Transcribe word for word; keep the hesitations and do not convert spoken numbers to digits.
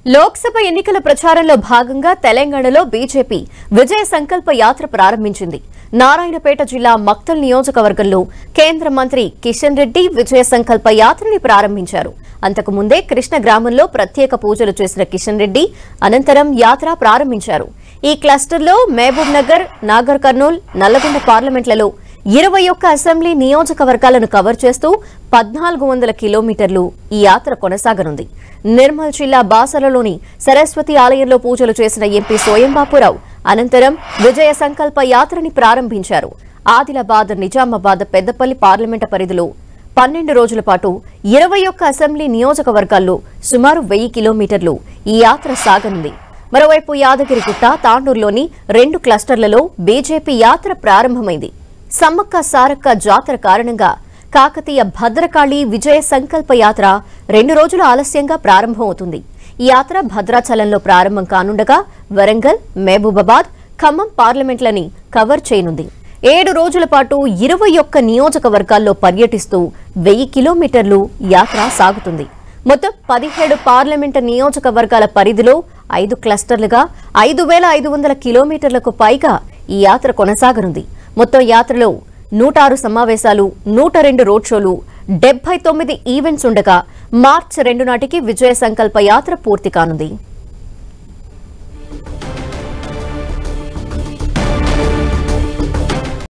లోక్సభ ఎన్నికల ప్రచారంలో భాగంగా తెలంగాణలో బీజేపీ విజయ సంకల్ప యాత్ర ప్రారంభించింది. నారాయణపేట జిల్లా మక్తల్ నియోజకవర్గంలో కేంద్ర మంత్రి కిషన్ రెడ్డి విజయ సంకల్ప యాత్రని ప్రారంభించారు. అంతకు ముందే కృష్ణ గ్రామంలో ప్రత్యేక పూజలు చేసిన కిషన్ రెడ్డి అనంతరం యాత్ర ప్రారంభించారు. ఈ క్లస్టర్లో మహబూబ్ నగర్, నాగర్ కర్నూల్, నల్లగొండ పార్లమెంట్లలో ఇరవై ఒక్క అసెంబ్లీ నియోజకవర్గాలను కవర్ చేస్తూ పద్నాలుగు వందల కిలోమీటర్లు ఈ యాత్ర కొనసాగనుంది. నిర్మల్ జిల్లా బాసరలోని సరస్వతి ఆలయంలో పూజలు చేసిన ఎంపీ సోయంబాపురావు అనంతరం విజయ సంకల్ప యాత్రని ప్రారంభించారు. ఆదిలాబాద్, నిజామాబాద్, పెద్దపల్లి పార్లమెంటు పరిధిలో పన్నెండు రోజుల పాటు ఇరవై ఒక్క అసెంబ్లీ నియోజకవర్గాల్లో సుమారు వెయ్యి కిలోమీటర్లు ఈ యాత్ర సాగనుంది. మరోవైపు యాదగిరిగుట్ట, తాండూరులోని రెండు క్లస్టర్లలో బీజేపీ యాత్ర ప్రారంభమైంది. సమ్మక్క సారక్క జాతర కారణంగా కాకతీయ భద్రకాళి విజయ సంకల్ప యాత్ర రెండు రోజుల ఆలస్యంగా ప్రారంభమవుతుంది. ఈ యాత్ర భద్రాచలంలో ప్రారంభం కానుండగా వరంగల్, మహబూబాబాద్, ఖమ్మం పార్లమెంట్లని కవర్ చేయనుంది. ఏడు రోజుల పాటు ఇరవై ఒక్క నియోజకవర్గాల్లో పర్యటిస్తూ వెయ్యి కిలోమీటర్లు యాత్ర సాగుతుంది. మొత్తం పదిహేడు పార్లమెంటు నియోజకవర్గాల పరిధిలో ఐదు క్లస్టర్లుగా ఐదు వేల ఐదు వందల కిలోమీటర్లకు పైగా ఈ యాత్ర కొనసాగనుంది. మొత్తం యాత్రలో నూట ఆరు సమావేశాలు, నూట రెండు రోడ్ షోలు, డెబ్బై తొమ్మిది ఈవెంట్స్ ఉండగా మార్చి రెండు నాటికి విజయ సంకల్ప యాత్ర పూర్తి కానుంది.